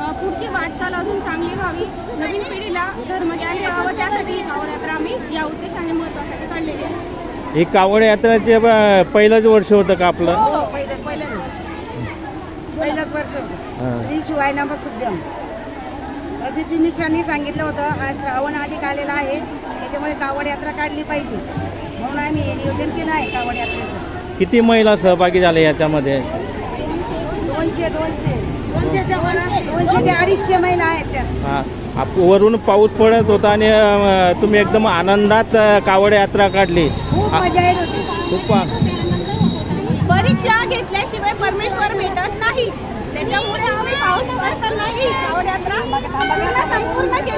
पुढची वाटचाल अजून चांगली व्हावी, नवीन पिढीला धर्मज्ञान मिळावं, त्यासाठी कावड यात्रा आम्ही या उद्देशाने महत्त्वासाठी काढलेली आहे. ही कावड यात्रेचे पहिलंच वर्ष होतं का आपलं? हो, पहिलंच वर्ष होतं. श्री शिवाय नमस्तुभ्यम. प्रदीप मिश्रांनी सांगितलं होतं आज श्रावण अधिक आलेला आहे, त्याच्यामुळे कावड यात्रा काढली पाहिजे म्हणून आम्ही हे नियोजन केलं आहे कावड यात्रेचं. किती महिला सहभागी झाले याच्यामध्ये? 200 ते 250 महिला आहेत त्यात. वरून पाऊस पडत होता आणि तुम्ही एकदम आनंदात कावड यात्रा काढली. खूप मजा येत होती. खूप परीक्षा घेतल्याशिवाय परमेश्वर भेटत नाही, त्याच्यामुळे आम्ही पाऊस पडतानाही कावड यात्रा संपूर्ण